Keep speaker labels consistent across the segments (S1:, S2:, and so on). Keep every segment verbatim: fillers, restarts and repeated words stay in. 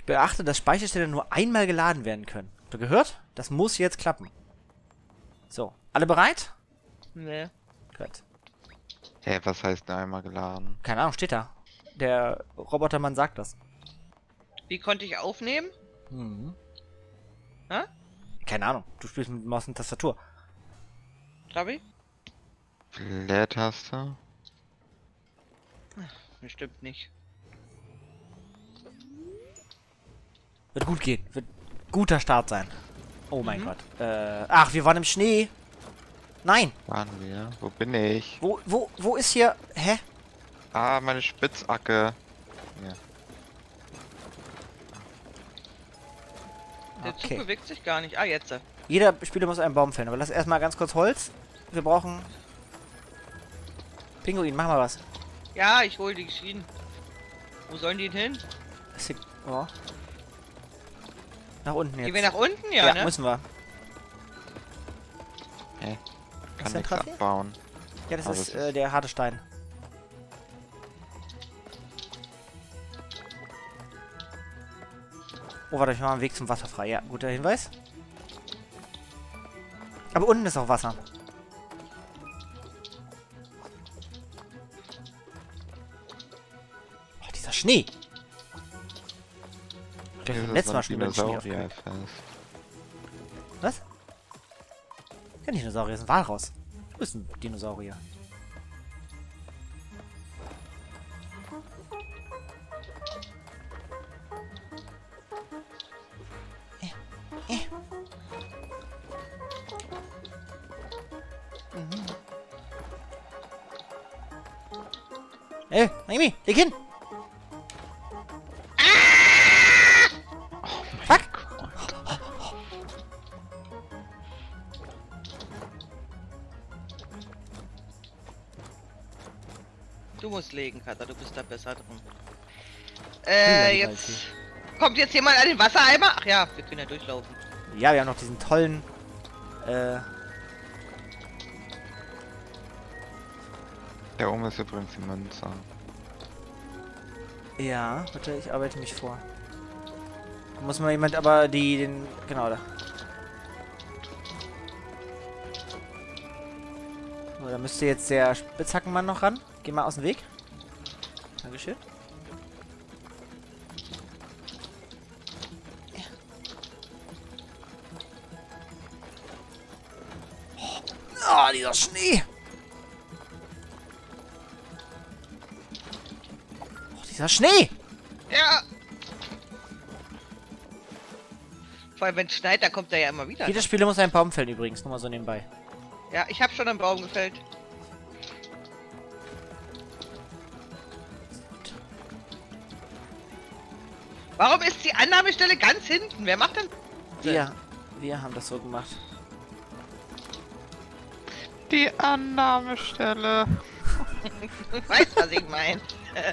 S1: Beachte, dass Speicherstände nur einmal geladen werden können. Habt ihr gehört? Das muss jetzt klappen. So, alle bereit?
S2: Nee.
S1: Gut.
S3: Hä, hey, was heißt denn einmal geladen?
S1: Keine Ahnung, steht da. Der Robotermann sagt das.
S2: Wie konnte ich aufnehmen?
S1: Mhm.
S2: Hä?
S1: Keine Ahnung, du spielst mit Maus und Tastatur.
S2: Trabi?
S3: Leertaste?
S2: Bestimmt nicht.
S1: Wird gut gehen. Wird guter Start sein. Oh mein
S2: Mhm.
S1: Gott. Äh, ach, wir waren im Schnee. Nein.
S3: Waren wir? Wo bin ich?
S1: Wo, wo, wo ist hier... Hä?
S3: Ah, meine Spitzhacke. Ja.
S2: Der Zug
S1: Okay.
S2: bewegt sich gar nicht. Ah, jetzt.
S1: Jeder Spieler muss einen Baum fällen. Aber lass erstmal ganz kurz Holz. Wir brauchen... Pinguin, mach mal was.
S2: Ja, ich hole die Schienen. Wo sollen die denn hin?
S1: Ist hier, oh. Nach unten jetzt.
S2: Gehen wir nach unten? Ja,
S1: ja,
S2: ne?
S1: müssen wir.
S3: Hä?
S1: Ist
S3: Kann
S1: der
S3: nichts
S1: Traffi?
S3: abbauen.
S1: Ja, das
S3: Aber
S1: ist
S3: es
S1: äh,
S3: ist-
S1: der harte Stein. Oh, warte, ich mache einen Weg zum Wasser frei. Ja, guter Hinweis. Aber unten ist auch Wasser. Oh, dieser Schnee. Ich habe
S3: Hier
S1: beim
S3: ist
S1: letzten
S3: so
S1: Mal
S3: ein
S1: schon über den Schnee
S3: Dinosaurier
S1: aufgeregt.
S3: fest.
S1: Was? Kein Dinosaurier, ist ein Walraus. Du bist ein Dinosaurier. Äh, äh. Mhm. Ey, Naomi, leg hin! Fuck!
S2: Du musst legen, Katha. Du bist da besser drin. Äh, jetzt... Kommt jetzt jemand an den Wassereimer? Ach ja, wir können ja durchlaufen.
S1: Ja, wir haben noch diesen tollen, äh,
S3: Da oben ist übrigens die Münze.
S1: ja, warte, ich arbeite mich vor. Da muss mal jemand aber die, den, genau da. So, da müsste jetzt der Spitzhackenmann noch ran. Geh mal aus dem Weg. Dankeschön. Oh, dieser Schnee! Oh, dieser Schnee!
S2: Ja! Vor allem, wenn es schneit, dann kommt er ja immer wieder.
S1: Jeder Spieler muss einen Baum fällen übrigens, nur mal so nebenbei.
S2: Ja, ich habe schon einen Baum gefällt. Warum ist die Annahmestelle ganz hinten? Wer macht denn...
S1: Wir, wir haben das so gemacht.
S3: Die Annahmestelle.
S2: Du weißt, was ich meine.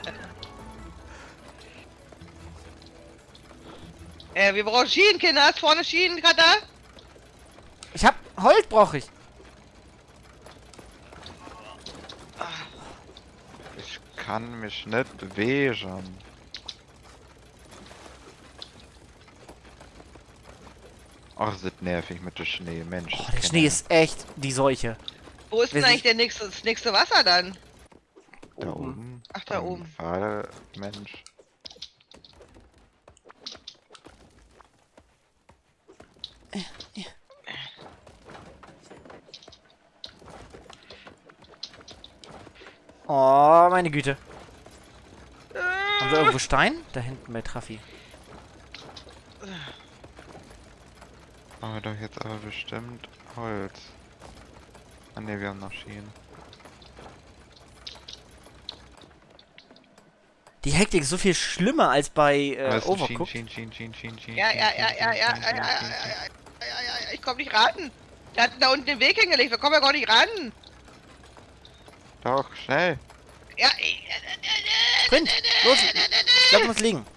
S2: äh, wir brauchen Schienen, Kinder. Hast vorne Schienen, gerade da?
S1: Ich hab Holz brauche ich.
S3: Ich kann mich nicht bewegen. Ach, ist das nervig mit dem Schnee, Mensch.
S1: Oh,
S3: das
S1: der
S3: kenn
S1: Schnee
S3: ich.
S1: ist echt die Seuche.
S2: Wo ist denn
S1: Wer
S2: eigentlich der nächste, das nächste Wasser dann?
S3: Da oben.
S2: Ach, da
S3: Beim
S2: oben.
S3: Fahr Mensch.
S1: Oh, meine Güte. Haben wir irgendwo Stein? Da hinten bei Traffi.
S3: Haben wir doch jetzt aber bestimmt Holz. Ah ne, wir haben noch Schienen.
S1: Die Hektik ist so viel schlimmer als bei
S3: Aber
S1: äh,
S3: es sind
S1: Overcooked.
S3: Schienen, Schienen, Schienen, Schienen, Schienen,
S2: Ja, ja, ja, ja, ja, ja, ja, ja, ja, ja, ja, ja, ich komm nicht ran. Der hat da unten den Weg hingelegt, wir kommen ja gar nicht ran.
S3: Doch, schnell.
S2: Ja, ich,
S1: Sprint! Los! Ich glaube, muss liegen.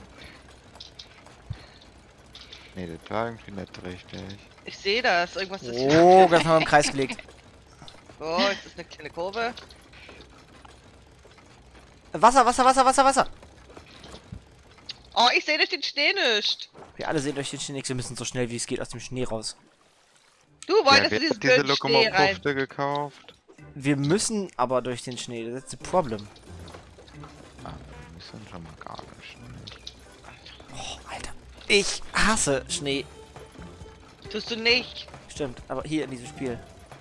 S3: Ne, das war irgendwie nicht richtig.
S2: ich sehe das. Irgendwas ist
S1: Oh, ganz mal im Kreis gelegt.
S2: So, jetzt ist eine kleine Kurve.
S1: Wasser, Wasser, Wasser, Wasser, Wasser!
S2: Oh, ich sehe durch den Schnee nicht.
S1: Wir alle sehen durch den Schnee nichts. Wir müssen so schnell wie es geht aus dem Schnee raus.
S2: Du
S3: Ja,
S2: wolltest
S3: wer
S2: dieses
S3: hat diese
S2: blöden Schnee rein.
S3: Lokomotive gekauft?
S1: Wir müssen aber durch den Schnee. That's the problem.
S3: Ah, wir müssen schon mal gar nicht.
S1: Oh, Alter. Ich hasse Schnee.
S2: Tust du nicht.
S1: Stimmt, aber hier in diesem Spiel.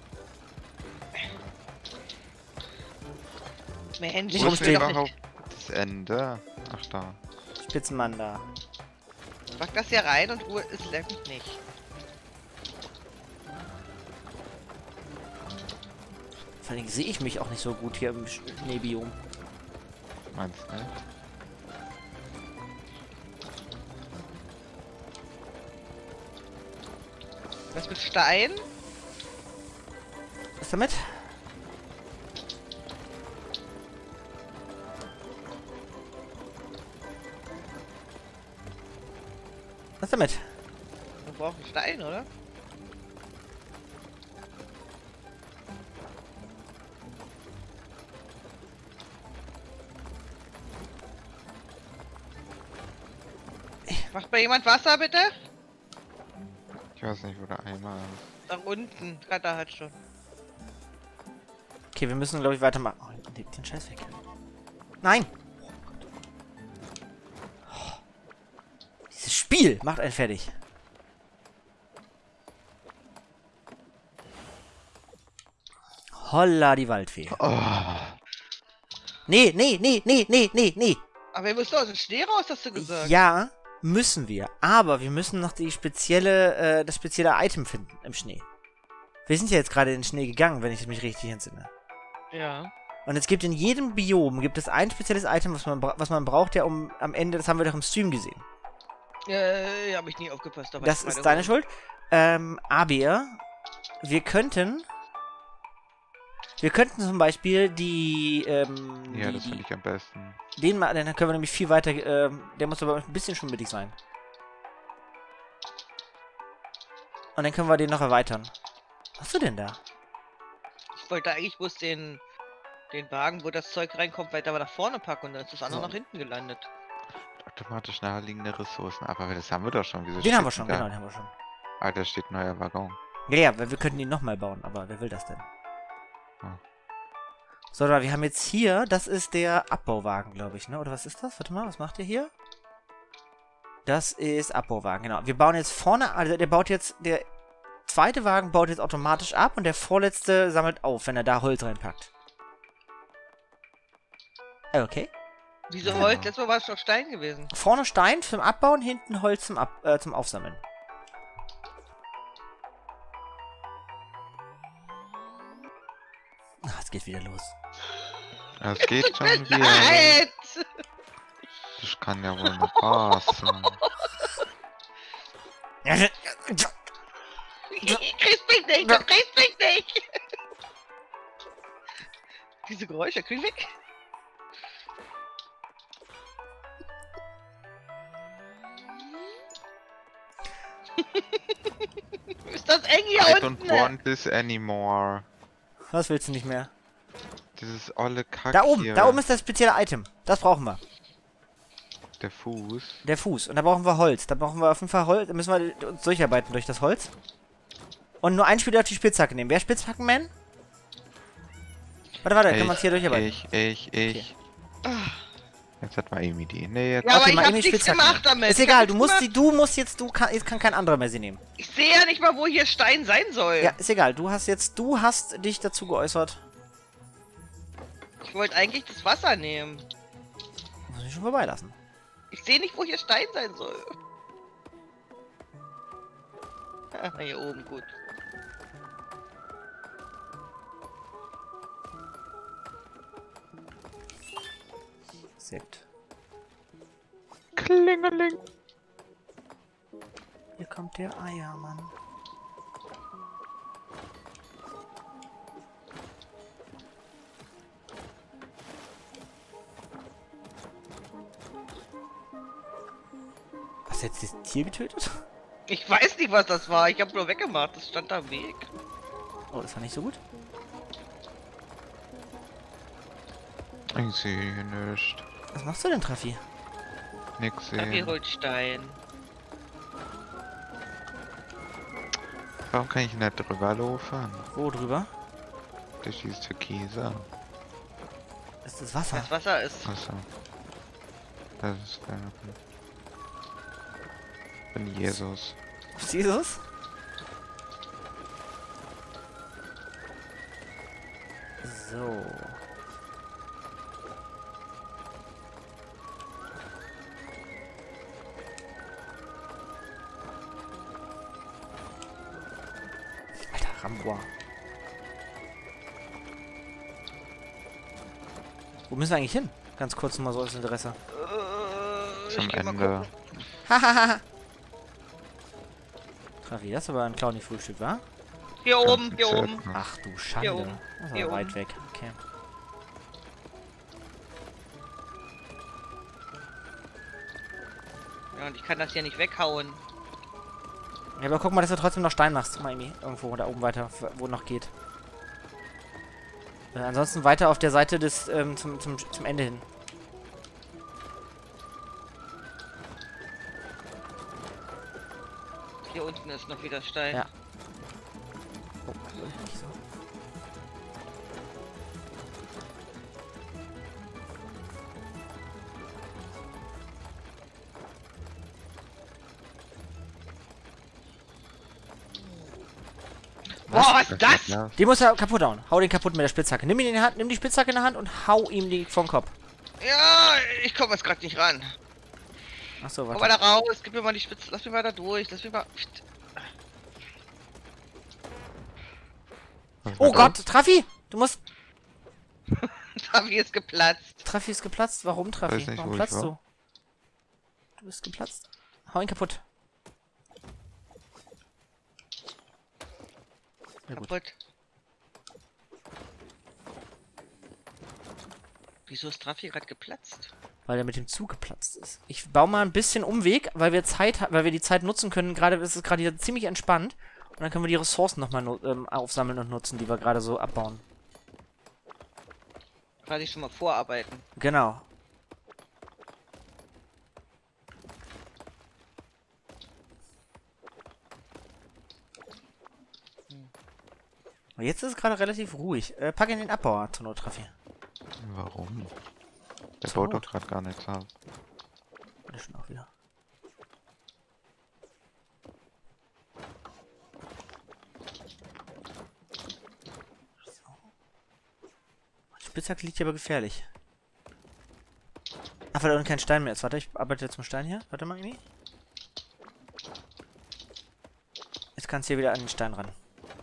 S2: Mensch,
S1: Nicht
S3: Wo
S1: rumstehen.
S3: ist
S2: ich will doch
S3: überhaupt
S2: nicht.
S3: das Ende? Ach da.
S1: Spitzenmann da.
S2: Pack das hier rein und Ruhe ist nämlich nicht.
S1: Vor allem sehe ich mich auch nicht so gut hier im Schneebiom.
S3: Meinst du nicht?
S2: Was mit Stein?
S1: Was damit? Was damit?
S2: Wir brauchen Stein, oder? Macht bei jemand Wasser, bitte?
S3: Ich weiß nicht, wo der Eimer ist.
S2: Da unten. Kata hat schon.
S1: Okay, wir müssen, glaube ich, weitermachen. Oh, leg den Scheiß weg. Nein! Oh Gott. Oh. Dieses Spiel macht einen fertig. Holla die Waldfee.
S3: Oh.
S1: Nee, nee, nee, nee, nee, nee, nee.
S2: Aber wir müssen aus dem Schnee raus, hast du gesagt.
S1: Ja, müssen wir. Aber wir müssen noch die spezielle, äh, das spezielle Item finden im Schnee. Wir sind ja jetzt gerade in den Schnee gegangen, wenn ich mich richtig entsinne.
S2: Ja.
S1: Und es gibt in jedem Biom gibt es ein spezielles Item, was man, bra- was man braucht, ja um am Ende, das haben wir doch im Stream gesehen.
S2: Äh, hab ich nie aufgepasst. Aber
S1: Das
S2: ich
S1: ist
S2: meine,
S1: deine Schuld. Ähm, aber wir könnten, wir könnten zum Beispiel die, ähm,
S3: Ja,
S1: die,
S3: das
S1: die
S3: finde ich am besten.
S1: den mal, dann können wir nämlich viel weiter, ähm, der muss aber ein bisschen schon mittig sein. Und dann können wir den noch erweitern. Was hast du denn da?
S2: Ich wollte eigentlich bloß den, den Wagen, wo das Zeug reinkommt, weiter nach vorne packen und dann ist das andere
S1: So.
S2: nach hinten gelandet.
S3: Automatisch naheliegende Ressourcen. Aber das haben wir doch schon. Wieso
S1: Den
S3: steht
S1: haben wir
S3: denn
S1: schon,
S3: da?
S1: genau, den haben wir schon.
S3: Ah, da steht neuer Waggon.
S1: Ja, ja, weil wir könnten ihn nochmal bauen, aber wer will das denn?
S3: Hm.
S1: So, da, wir haben jetzt hier, das ist der Abbauwagen, glaube ich, ne? Oder was ist das? Warte mal, was macht ihr hier? Das ist Abbauwagen, genau. Wir bauen jetzt vorne, also der baut jetzt, der zweite Wagen baut jetzt automatisch ab und der vorletzte sammelt auf, wenn er da Holz reinpackt. Okay.
S2: Wieso
S3: Ja.
S2: Holz? Letztes Mal war es doch Stein gewesen.
S1: Vorne Stein zum Abbauen, hinten Holz zum, Ab äh, zum Aufsammeln. Ach, es geht wieder los.
S3: Es geht schon wieder.
S2: Nein!
S3: Das kann ja wohl nicht wahr sein.
S2: Kriegst mich nicht, du kriegst mich nicht! Diese Geräusche, krieg ich weg? Ist das eng hier
S3: I don't
S2: unten?
S3: want this anymore.
S1: Was willst du nicht mehr?
S3: Dieses olle Kack
S1: Da oben,
S3: hier.
S1: da oben ist das spezielle Item. Das brauchen wir.
S3: Der Fuß.
S1: Der Fuß. Und da brauchen wir Holz. Da brauchen wir auf jeden Fall Holz. Da müssen wir uns durcharbeiten durch das Holz. Und nur ein Spieler auf die Spitzhacke nehmen. Wer Spitzhackenman? Warte, warte, können wir uns hier durcharbeiten.
S3: Ich, ich, ich. Jetzt hat mal Amy die. Nee, jetzt.
S2: Ja, aber
S1: Okay,
S2: ich
S1: mal
S2: hab
S1: eben
S2: nichts
S1: Spitzhacken.
S2: gemacht damit.
S1: Ist
S2: Ich
S1: egal,
S2: hab
S1: du
S2: nichts
S1: musst,
S2: gemacht.
S1: die, du musst jetzt, du kann, jetzt kann kein anderer mehr sie nehmen.
S2: Ich sehe ja nicht mal, wo hier Stein sein soll.
S1: Ja, ist egal, du hast jetzt, du hast dich dazu geäußert.
S2: Ich wollte eigentlich das Wasser nehmen.
S1: Muss ich schon vorbeilassen.
S2: Ich sehe nicht, wo hier Stein sein soll. Ah, hier oben, gut.
S1: Sehr gut.
S3: Klingeling.
S1: Hier kommt der Eiermann. Hast du jetzt das Tier getötet?
S2: Ich weiß nicht, was das war. Ich habe nur weggemacht. Das stand da am Weg.
S1: Oh, das war nicht so gut.
S3: Ich sehe hier nichts.
S1: Was machst du denn, Traffi?
S3: Nix
S2: Trafi
S3: sehen.
S2: holt Stein.
S3: Warum kann ich nicht drüber laufen?
S1: Wo drüber?
S3: Durch dieses Türkise.
S1: Ist das Wasser?
S2: Das Wasser ist.
S3: Achso. Das ist der von Jesus.
S1: Ist Jesus? So. Alter, Ramboa. Wo müssen wir eigentlich hin? Ganz kurz mal so als Interesse.
S2: Äh,
S3: Zum
S2: ich geh mal
S3: Ende.
S2: gucken.
S1: Hahaha. Trafi, das ist aber ein Clowny-Frühstück, wa?
S2: Hier oben,
S3: Ganzen
S2: hier
S3: Zelt
S2: oben.
S3: noch.
S1: Ach du Schande.
S2: Hier oben.
S1: Das ist
S2: Hier
S1: aber weit
S2: oben.
S1: weg. Okay.
S2: Ja, und ich kann das hier nicht weghauen.
S1: Ja, aber guck mal, dass du trotzdem noch Stein machst, Miami. Irgendwo da oben weiter, wo noch geht. Äh, ansonsten weiter auf der Seite des, ähm, zum, zum, zum Ende hin.
S2: Hier unten ist noch wieder Stein.
S1: Ja. Oh, also nicht so.
S2: Boah, was ist das?
S3: Ja,
S1: Den muss er kaputt hauen. Hau den kaputt mit der Spitzhacke. Nimm ihn in die Hand, nimm die Spitzhacke in der Hand und hau ihm die vom Kopf.
S2: Ja, ich komme jetzt gerade nicht ran.
S1: Achso,
S2: Komm mal
S1: warte.
S2: da raus, gib mir mal die Spitze, lass mich mal da durch, lass mich mal...
S3: was
S1: Oh
S3: war
S1: Gott, Trafi! Du musst...
S2: Trafi ist geplatzt.
S1: Trafi ist geplatzt. Warum, Trafi?
S3: Weiß nicht,
S1: Warum
S3: wo ich
S1: platzt
S3: war.
S1: du? Du bist geplatzt. Hau ihn kaputt. Ja, gut.
S2: Kaputt. Wieso ist Trafi gerade geplatzt?
S1: Weil er mit dem Zug geplatzt ist. Ich baue mal ein bisschen Umweg, weil wir Zeit, ha- weil wir die Zeit nutzen können. Gerade ist es gerade hier ziemlich entspannt. Und dann können wir die Ressourcen nochmal ähm, aufsammeln und nutzen, die wir gerade so abbauen.
S2: Quasi schon mal vorarbeiten.
S1: Genau. Und jetzt ist es gerade relativ ruhig. Äh, pack in den Abbauer zur Not, Trafi.
S3: Warum? Der
S1: Zur
S3: baut doch
S1: Not.
S3: gerade gar nichts ab.
S1: Warte schon auch wieder. So. Die Spitzhacke liegt hier aber gefährlich. Ach, weil da unten kein Stein mehr ist. Warte, ich arbeite jetzt mit Stein hier. Warte mal, irgendwie. Jetzt kannst du hier wieder an den Stein ran.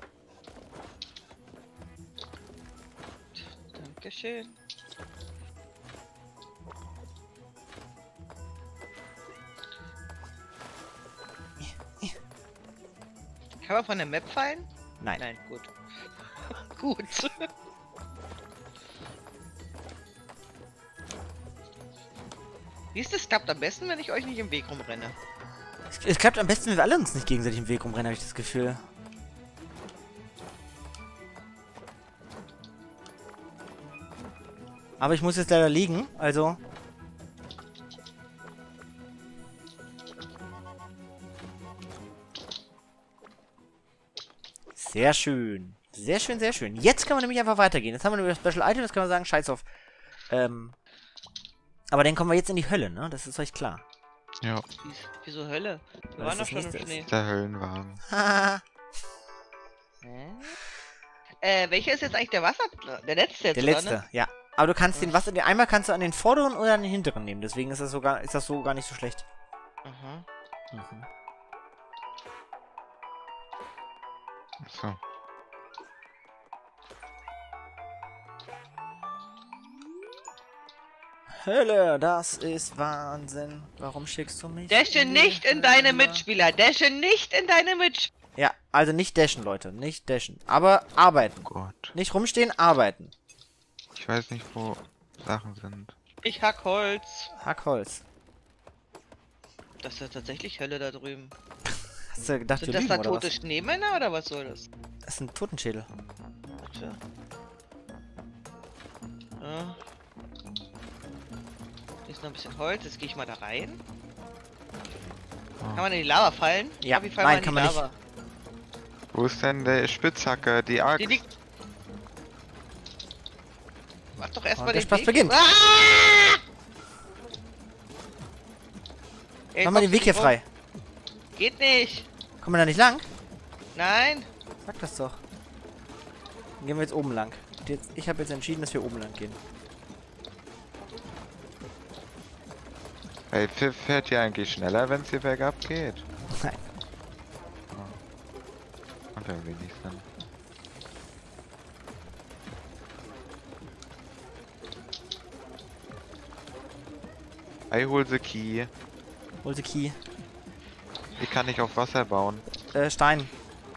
S2: Dankeschön. Kann man von der Map fallen?
S1: Nein.
S2: Nein, gut. Gut. Wie ist das? Klappt am besten, wenn ich euch nicht im Weg rumrenne.
S1: Es, es klappt am besten, wenn wir alle uns nicht gegenseitig im Weg rumrennen, habe ich das Gefühl. Aber ich muss jetzt leider liegen, also... Sehr schön. Sehr schön, sehr schön. Jetzt können wir nämlich einfach weitergehen. Jetzt haben wir nämlich das Special Item, jetzt können wir sagen, scheiß auf. Ähm... Aber dann kommen wir jetzt in die Hölle, ne? Das ist euch klar.
S3: Ja,
S2: Wie- Wieso Hölle? Wir
S1: Weil
S2: waren doch
S1: es
S2: schon
S1: das
S2: im
S1: nächste
S2: Schnee.
S3: der Höllenwagen.
S1: Haha.
S2: Hä? Äh, welcher ist jetzt eigentlich der Wasser... Der letzte jetzt,
S1: Der
S2: oder,
S1: letzte,
S2: ne?
S1: ja. Aber du kannst den Wasser... Einmal kannst du an den vorderen oder an den hinteren nehmen. Deswegen ist das so gar, ist das so gar nicht so schlecht.
S2: Aha.
S1: Mhm.
S3: So.
S1: Hölle, das ist Wahnsinn. Warum schickst du mich?
S2: Dasche
S1: in die
S2: nicht in deine
S1: Hölle?
S2: Mitspieler. Dasche nicht in deine Mitspieler.
S1: Ja, also nicht dashen, Leute. Nicht dashen. Aber arbeiten.
S3: Oh Gott.
S1: Nicht rumstehen, arbeiten.
S3: Ich weiß nicht, wo Sachen sind.
S2: Ich hack Holz.
S1: Hack Holz.
S2: Das ist ja tatsächlich Hölle da drüben.
S1: Hast du gedacht,
S2: Sind
S1: wir
S2: das
S1: lügen,
S2: da
S1: oder
S2: tote
S1: was?
S2: Schneemänner oder was soll das?
S1: Das sind Totenschädel.
S2: Tja. Ja. Ist noch ein bisschen Holz, jetzt gehe ich mal da rein.
S3: Oh.
S2: Kann man in die Lava fallen?
S1: Ja,
S2: Fabi, fall
S1: nein,
S2: mal in
S1: kann
S2: die
S1: man
S2: Lava.
S3: Wo ist denn der Spitzhacke, die Axt?
S2: Die liegt. Mach doch erstmal
S1: Und der
S2: den
S1: Spaß
S2: Weg.
S1: beginnt.
S2: Ah! Ey,
S1: Mach mal den
S2: kommst
S1: Weg hier
S2: du
S1: frei.
S2: rum? Geht nicht.
S1: Kommen wir da nicht lang?
S2: Nein.
S1: Sag das doch. Dann gehen wir jetzt oben lang. Jetzt, ich habe jetzt entschieden, dass wir oben lang gehen.
S3: Ey, Pfiff fährt ja eigentlich schneller, wenn es hier bergab geht.
S1: Nein.
S3: Und irgendwie nicht Sinn. I hol the key.
S1: Hol the key.
S3: Wie kann ich auf Wasser bauen?
S1: Äh, Stein.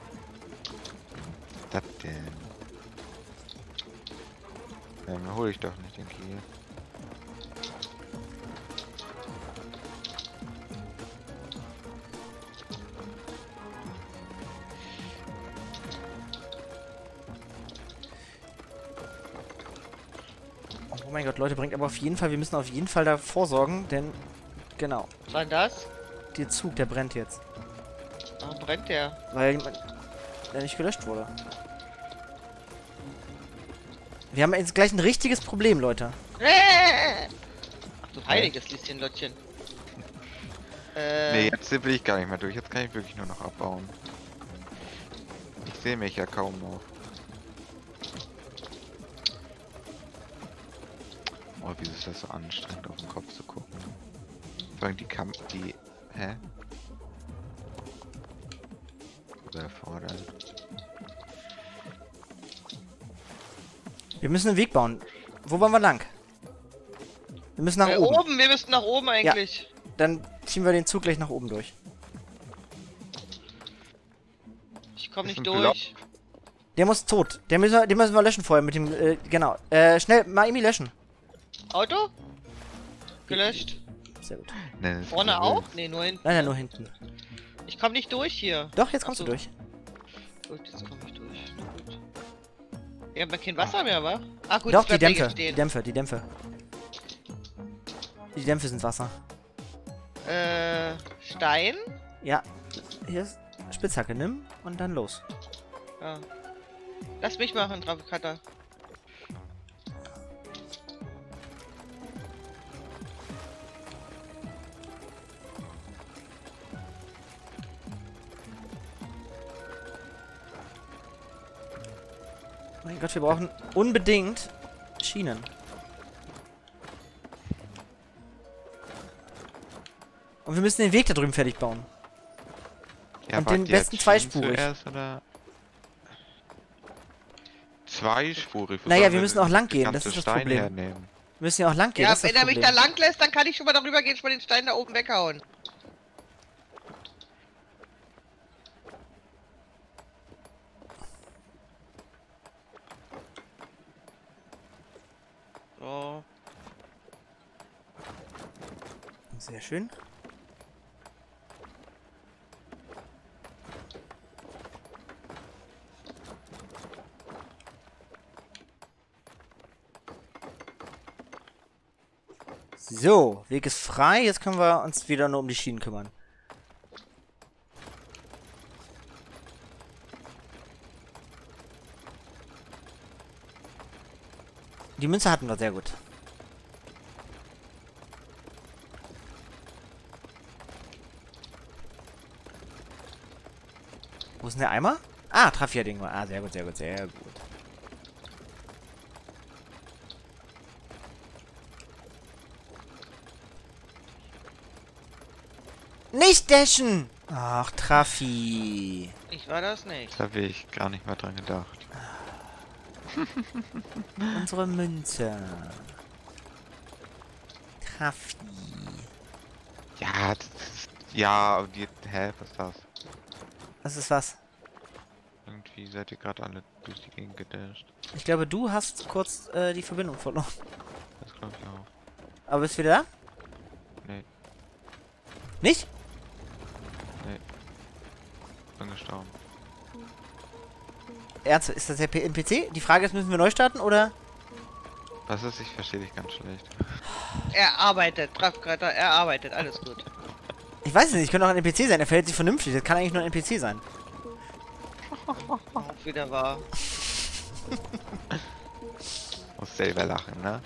S3: Das denn? Dann hol ich doch nicht den Key.
S1: Oh mein Gott, Leute, bringt aber auf jeden Fall, wir müssen auf jeden Fall da vorsorgen, denn, genau,
S2: Was war denn das?
S1: der Zug, der brennt jetzt.
S2: Warum brennt der?
S1: Weil der nicht gelöscht wurde. Wir haben jetzt gleich ein richtiges Problem, Leute.
S2: Ach du heiliges Lieschen, Lottchen. Äh,
S3: Nee, jetzt will ich gar nicht mehr durch. Jetzt kann ich wirklich nur noch abbauen. Ich sehe mich ja kaum noch. Oh, wieso ist das so anstrengend, auf den Kopf zu gucken? Vor allem die Kamp... die... Hä? Überfordert.
S1: Wir müssen einen Weg bauen. Wo wollen wir lang? Wir müssen nach
S2: äh,
S1: oben.
S2: oben, wir müssten nach oben eigentlich.
S1: Dann ziehen wir den Zug gleich nach oben durch.
S2: Ich komme
S3: Ist
S2: nicht
S3: ein Block.
S2: durch.
S1: Der muss tot. Der müssen wir, den müssen wir löschen vorher mit dem, äh, genau. Äh, schnell, mal irgendwie löschen.
S2: Auto? Gelöscht.
S1: Sehr gut.
S3: Nee, das ist
S2: Vorne
S3: so
S2: auch?
S3: wild.
S2: Nee, nur hinten.
S1: Nein, nein, nur hinten.
S2: Ich komme nicht durch hier.
S1: Doch, jetzt kommst
S2: Ach
S1: du
S2: so.
S1: durch.
S2: Gut, jetzt komme ich durch. Na gut. Wir haben ja kein Wasser mehr, wa? Ah gut,
S1: Doch,
S2: es
S1: die
S2: bleibt hier
S1: Dämpfe, die
S2: stehen.
S1: Dämpfe, die Dämpfe. Die Dämpfe sind Wasser.
S2: Äh, Stein?
S1: Ja, hier ist Spitzhacke, nimm und dann los.
S2: Ja. Lass mich machen, Trafikata.
S1: Mein Gott, wir brauchen unbedingt Schienen. Und wir müssen den Weg da drüben fertig bauen.
S3: Ja,
S1: Und
S3: wart
S1: den
S3: ihr
S1: besten
S3: jetzt
S1: zweispurig.
S3: zuerst, oder? Zweispurig? Wo
S1: Naja,
S3: sollen
S1: wir müssen auch lang gehen,
S3: den
S1: das
S3: ganzen
S1: ist das
S3: Stein
S1: Problem.
S3: hernehmen?
S1: Wir müssen ja auch lang gehen,
S2: Ja,
S1: das ist
S2: wenn
S1: das
S2: er mich
S1: Problem.
S2: da lang lässt, dann kann ich schon mal darüber gehen, schon mal den Stein da oben weghauen. So.
S1: Sehr schön. So, Weg ist frei. Jetzt können wir uns wieder nur um die Schienen kümmern. Die Münze hatten wir, sehr gut. Wo ist denn der Eimer? Ah, Trafia-Ding. Ah, sehr gut, sehr gut, sehr gut. Nicht dashen! Ach, Trafi.
S2: Ich war das nicht.
S3: Da habe ich gar nicht mehr dran gedacht.
S1: Unsere Münze. Trafi.
S3: Ja, das ist, ja, und die, hä, was ist das?
S1: Was ist was?
S3: Irgendwie seid ihr gerade alle durch die Gegend gedasht.
S1: Ich glaube, du hast kurz äh, die Verbindung verloren.
S3: Das glaube ich auch.
S1: Aber bist du wieder da?
S3: Nee,
S1: Nicht?
S3: bin gestorben.
S1: Ernst, ist das der N P C? Die Frage ist, müssen wir neu starten oder?
S3: Was ist? Ich verstehe dich ganz schlecht.
S2: Er arbeitet, Kraftkrater, er arbeitet, alles gut.
S1: Ich weiß es nicht, könnte auch ein N P C sein, der verhält sich vernünftig. Das kann eigentlich nur ein N P C sein.
S2: Auch wieder wahr.
S3: Muss selber lachen, ne?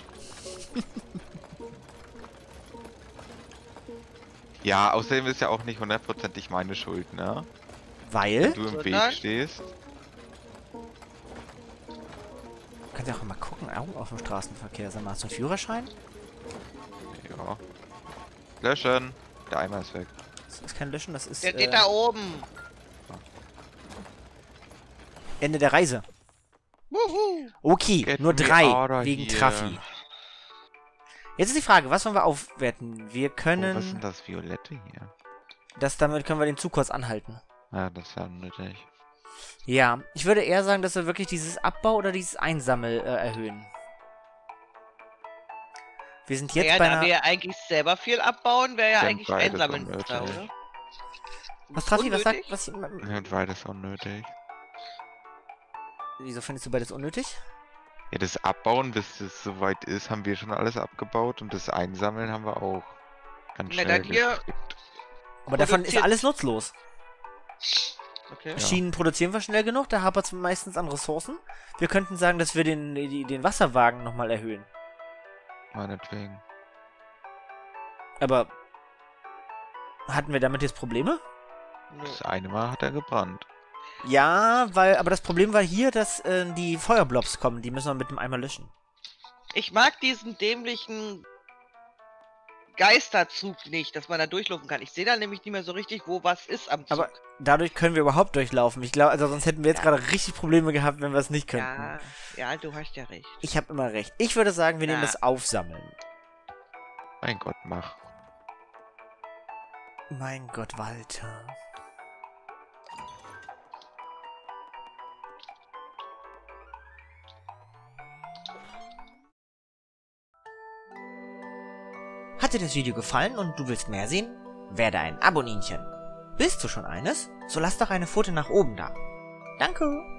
S3: Ja, außerdem ist ja auch nicht hundertprozentig meine Schuld, ne?
S1: Weil?
S3: Wenn du im
S2: So,
S3: Weg
S2: dann?
S3: stehst.
S1: Kannst ja auch mal gucken, Augen auf dem Straßenverkehr. Sag mal, hast du einen Führerschein?
S3: Ja. Löschen. Der Eimer ist weg.
S1: Das ist kein Löschen, das ist
S2: Der
S1: äh,
S2: geht da oben.
S1: Ende der Reise.
S2: Wuhu.
S1: Okay,
S3: Get
S1: nur
S3: me
S1: drei
S3: outta
S1: wegen
S3: here.
S1: Trafi. Jetzt ist die Frage, was wollen wir aufwerten? Wir
S3: Oh,
S1: können...
S3: was ist denn das Violette hier?
S1: das, damit können wir den Zug kurz anhalten.
S3: Ja, das ist ja unnötig.
S1: Ja, ich würde eher sagen, dass wir wirklich dieses Abbau oder dieses Einsammel äh, erhöhen. Wir sind jetzt
S2: Ja,
S1: bei
S2: da
S1: einer...
S2: wir ja eigentlich selber viel abbauen, wäre ja
S3: Wir haben
S2: eigentlich
S3: beides
S2: einsammeln
S3: unnötig.
S2: besser, oder?
S1: Was Trafi, was sagt...
S2: Unnötig?
S1: Was,
S3: Ja, und beides unnötig.
S1: wieso findest du beides unnötig?
S3: Ja, das Abbauen, bis es soweit ist, haben wir schon alles abgebaut und das Einsammeln haben wir auch ganz
S2: Na,
S3: schnell
S2: dann hier-
S3: gestrickt.
S1: Aber davon ist
S2: Produziert-
S1: alles nutzlos.
S2: Okay.
S3: Ja.
S1: Schienen produzieren wir schnell genug, da hapert es meistens an Ressourcen. Wir könnten sagen, dass wir den, die, den Wasserwagen nochmal erhöhen.
S3: Meinetwegen.
S1: Aber hatten wir damit jetzt Probleme?
S2: Nö.
S3: Das eine Mal hat er gebrannt.
S1: Ja, weil, aber das Problem war hier, dass äh, die Feuerblobs kommen. Die müssen wir mit dem Eimer löschen.
S2: Ich mag diesen dämlichen Geisterzug nicht, dass man da durchlaufen kann. Ich sehe da nämlich nicht mehr so richtig, wo was ist am Zug.
S1: Aber dadurch können wir überhaupt durchlaufen. Ich glaube, also sonst hätten wir jetzt
S2: Ja.
S1: gerade richtig Probleme gehabt, wenn wir es nicht könnten.
S2: ja, ja, du hast ja recht.
S1: Ich habe immer recht. Ich würde sagen, wir nehmen
S2: Ja.
S1: das Aufsammeln.
S3: Mein Gott, mach.
S1: Mein Gott, Walter. Hat dir das Video gefallen und du willst mehr sehen? Werde ein Aboninchen. Bist du schon eines? So lass doch eine Pfote nach oben da. Danke.